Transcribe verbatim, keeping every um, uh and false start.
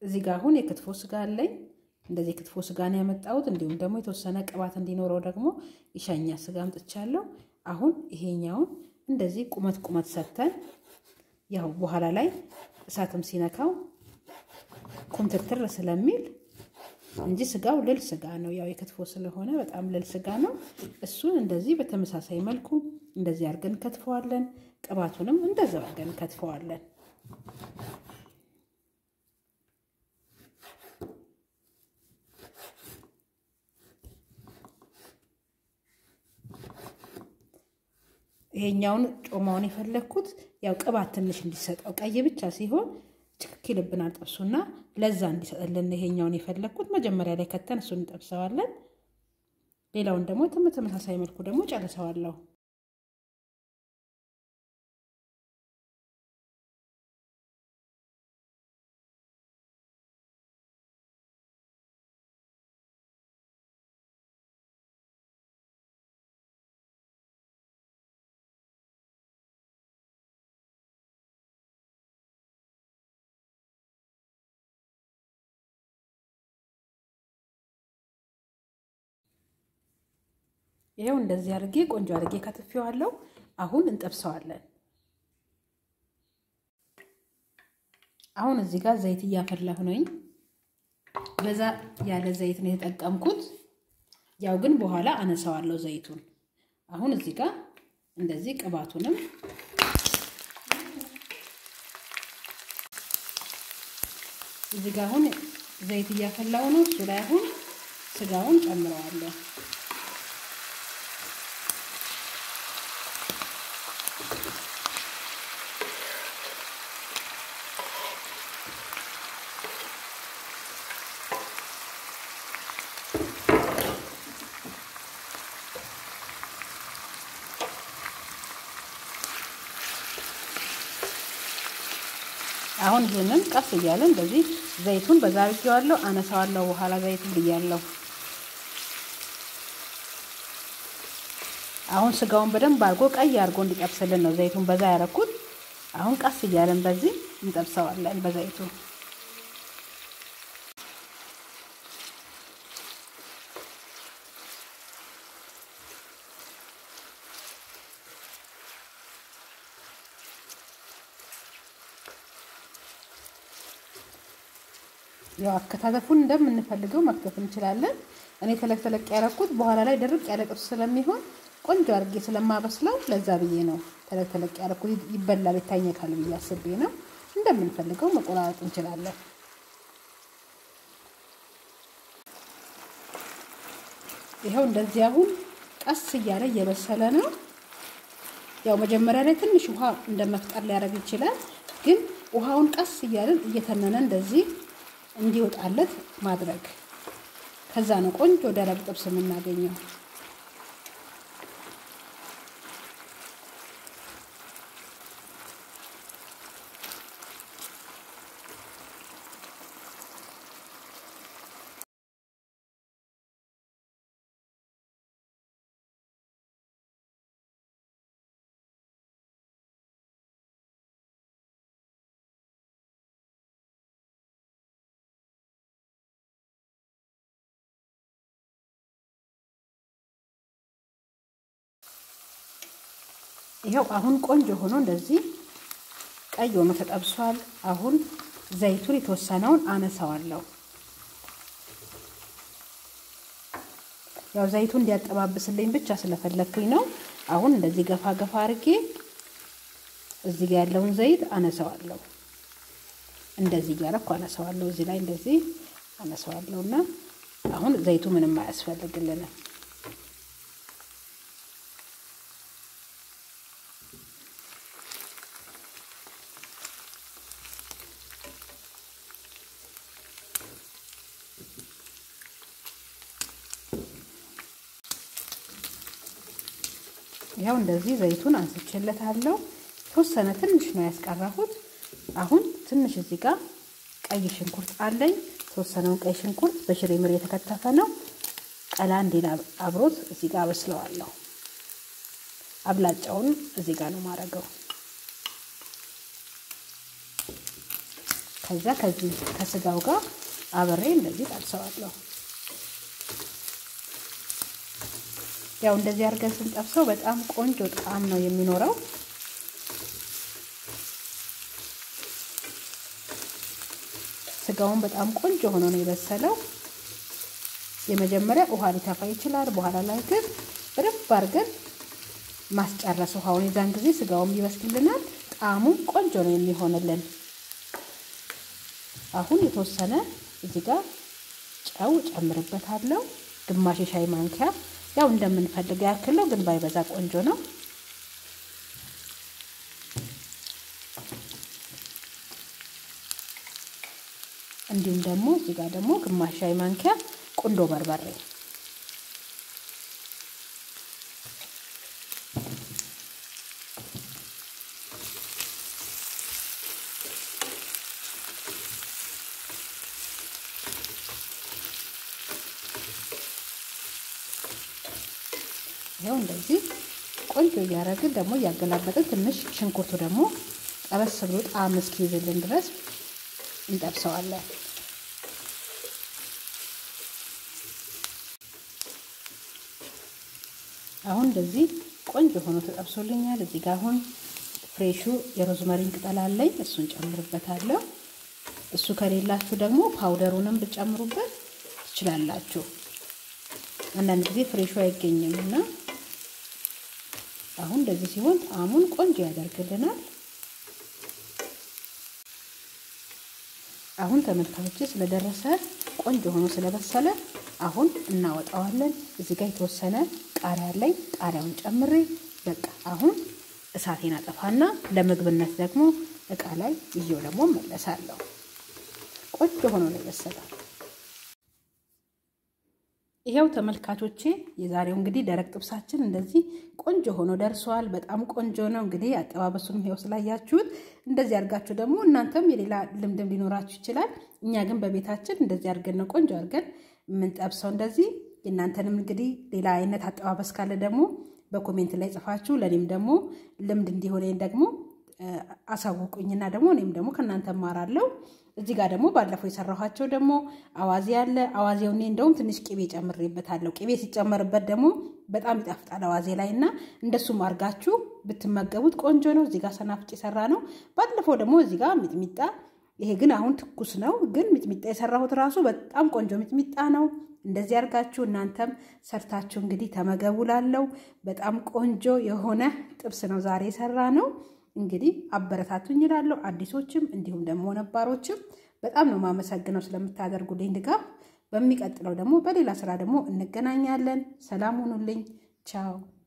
እዚህ ጋር አሁን የክትፎ ስጋ አለኝ እንደዚህ ክትፎ ስጋ ነው ያመጣሁት እንዲሁም ደግሞ የተወሰነ ቅባት እንዲኖረው ደግሞ ይሻኛ ስጋ አምጥቻለሁ አሁን ይሄኛው እንደዚህ ቁመት ቁመት ሰተን ያው በኋላ ላይ እሳትም ሲነካው ኮምተክተር ስለሚል እንጂ ስጋው ልል ስጋ ነው ያው የክትፎ ስለሆነ በጣም ልል ስጋ ነው እሱን እንደዚህ በተመሳሳይ መልኩ እንደዚህ አርገን ከትፈዋለን ቅባቱንም እንደዛው አርገን ከትፈዋለን ይሄኛውን ጮማውን የፈለኩት ያው ቅባት ትንሽ እንዲሰጠው ቀይ ብቻ ሲሆን ትክክል ይብናል ጥብሱና ለዛ እንዲሰጠልን ይሄኛውን የፈለኩት መጀመሪያ ላይ ከተን እሱን እንጠብሰዋለን ሌላውን ደግሞ ተመሳሳይ መልኩ ደግሞ ጨርሰዋለሁ ይሄው እንደዚህ አርጌ ቆንጆ አርጌ ከትፌዋለሁ አሁን እንጠብሰዋለን አሁን እዚህ ጋር ዘይት ያፈላሁ ነኝ በዛ ያለ ዘይት ነው የተጠቀምኩት ያው ግን በኋላ አነሳዋለሁ ዘይቱን አሁን እዚህ ጋር እንደዚህ ቅባቱንም እዚህ ጋር አሁን ዘይት ያፈላሁ ነው እሱ ላይ አሁን ስጋውን ጨምረዋለሁ አሁን ይሄንን ቀስ ይያለን እንደዚህ ዘይቱን በዛርጌዋለሁ አነሳዋለሁ በኋላ ዘይቱን ብያለሁ አሁን ስጋውን በደንብ አርጎ ቀይ አርጎ እንዲጠብስልን ነው ዘይቱን በዛ ያረኩት አሁን ቀስ ይያለን በዚህ እንጠብሰዋለን በዘይቱ ያው አከታተፉን እንደምንፈልገው መክተፍ እንችላለን እኔ ተለቅ ተለቅ ያረኩት በኋላ ላይ ድርቅ ያለ ጥብስ ስለሚሆን ቆንጆ አርጌ ስለማበስለው ለዛ ብዬ ነው ተለቅ ተለቅ ያረኩት ይበላል ይታኘካል ብዬ አስቤ ነው እንደምንፈልገው መቆራረጥ እንችላለን ይሄው እንደዚህ አሁን ቀስ ይያለ እየበሰለ ነው ያው መጀመሪያ ላይ ትንሽ ውሃ እንደመፍጠር ሊያረግ ይችላል ግን ውሃውን ቀስ ይያለን እየተነነ እንደዚህ እንዲወጣለት ማድረግ ከዛ ነው ቆንጆ ደረቅ ጥብስ የምናገኘው ይሄው አሁን ቆንጆ ሆኖ እንደዚህ ቀይ ሆኖ ተጠብሷል አሁን ዘይቱን የተወሰነውን አነሳዋለሁ ያው ዘይቱን እንዲያጠባብስልኝ ብቻ ስለፈለኩኝ ነው አሁን እንደዚህ ገፋ ገፋ አርጌ እዚህ ጋር ያለውን ዘይት አነሳዋለሁ እንደዚህ ያረኩ አነሳዋለሁ እዚህ ላይ እንደዚህ አነሳዋለሁና አሁን ዘይቱ ምንም አያስፈልግልንም ያው እንደዚህ ዘይቱን አንስቼለታለሁ ተወሰነ ትንሽ ነው ያስቀራሁት አሁን ትንሽ እዚህ ጋር ቀይ ሽንኩርት አለኝ ተወሰነው ቀይ ሽንኩርት በሽሬ ምር የተከተፈ ነው ቀላ እንዲላ አብሮት እዚህ ጋር በስለዋለሁ አብላጫውን እዚህ ጋር ነው ማረገው ከዛ ከዚህ ከስጋው ጋር አብሬ እንደዚህ ጠብሰዋለሁ። ያው እንደዚህ አድርገን ስንጠብሰው በጣም ቆንጆ ጣዕም ነው የሚኖረው። ስጋውን በጣም ቆንጆ ሆኖ ነው የበሰለው። የመጀመሪያ ውሃ ሊተፋ ይችላል። በኋላ ላይ ግን በደንብ አድርገን ማስጨረስ ውሃውን የዛን ጊዜ ስጋውም ይበስልልናል። ጣዕሙ ቆንጆ ነው የሚሆንልን። አሁን የተወሰነ እዚህ ጋር ጨው ጨምርበታለሁ። ግማሽ ሻይ ማንኪያ ያው እንደምንፈልገው ያክል ነው፣ ግን ባይበዛ ቆንጆ ነው። እንዲሁም ደግሞ እዚህ ጋር ደግሞ ግማሽ ሻይ ማንኪያ ቁንዶ በርበሬ ያው እንደዚህ ቆንጆ ያረግን ደግሞ ያገላበጥን ትንሽ ሽንኩርቱ ደግሞ ጠበስ ብሎ ጣዕም እስኪይዝልን ድረስ እንጠብሰዋለን። አሁን እንደዚህ ቆንጆ ሆኖ ተጠብሶልኛል። እዚህ ጋር አሁን ፍሬሹ የሮዝመሪን ቅጠል አለኝ፣ እሱን ጨምርበታለሁ። እሱ ከሌላችሁ ደግሞ ፓውደሩንም ብትጨምሩበት ትችላላችሁ። አንዳንድ ጊዜ ፍሬሹ አይገኝምና አሁን እንደዚህ ሲሆን ጣዕሙን ቆንጆ ያደርግልናል። አሁን ተመልካቾቼ ስለደረሰ ቆንጆ ሆኖ ስለበሰለ አሁን እናወጣዋለን። እዚህ ጋር የተወሰነ ቃሪያ አለኝ፣ ቃሪያውን ጨምሬ በቃ አሁን እሳቴን አጠፋና ለምግብነት ደግሞ እቃ ላይ ይዤው ደግሞ መለሳለሁ። ቆንጆ ሆኖ ነው የበሰለው። ይሄው ተመልካቾቼ የዛሬው እንግዲህ ደረቅ ጥብሳችን እንደዚህ ቆንጆ ሆኖ ደርሷል። በጣም ቆንጆ ነው። እንግዲህ አጠባበሱንም ይሄው ስላያችሁት እንደዚህ አድርጋችሁ ደግሞ እናንተም የሌላ ልምድም ሊኖራችሁ ይችላል። እኛ ግን በቤታችን እንደዚህ አድርገን ነው ቆንጆ አድርገን የምንጠብሰው። እንደዚህ እናንተንም እንግዲህ ሌላ አይነት አጠባበስ ካለ ደግሞ በኮሜንት ላይ ጽፋችሁ ለኔም ደግሞ ልምድ እንዲሆነኝ ደግሞ አሳውቁኝና ደግሞ እኔም ደግሞ ከናንተ ማራለሁ። እዚህ ጋር ደግሞ ባለፈው የሰራኋቸው ደግሞ አዋዜ ያለ አዋዜው እኔ እንደውም ትንሽ ቅቤ ጨምሬበታለሁ። ቅቤ ሲጨመርበት ደግሞ በጣም ይጣፍጣል አዋዜ ላይና እንደሱም አርጋችሁ ብትመገቡት ቆንጆ ነው። እዚህ ጋር ሰናፍጭ የሰራ ነው። ባለፈው ደግሞ እዚህ ጋር ሚጥሚጣ፣ ይሄ ግን አሁን ትኩስ ነው፣ ግን ሚጥሚጣ የሰራሁት ራሱ በጣም ቆንጆ ሚጥሚጣ ነው። እንደዚህ አርጋችሁ እናንተም ሰርታችሁ እንግዲህ ተመገቡላለው። በጣም ቆንጆ የሆነ ጥብስ ነው ዛሬ የሰራ ነው። እንግዲህ አበረታቱኝ ይላል። አዲሶችም እንዲሁም ደግሞ ነባሮችም በጣም ነው ማመሰግነው ስለምታደርጉልኝ ድጋፍ። በሚቀጥለው ደግሞ በሌላ ስራ ደግሞ እንገናኛለን። ሰላም ሁኑልኝ። ቻው።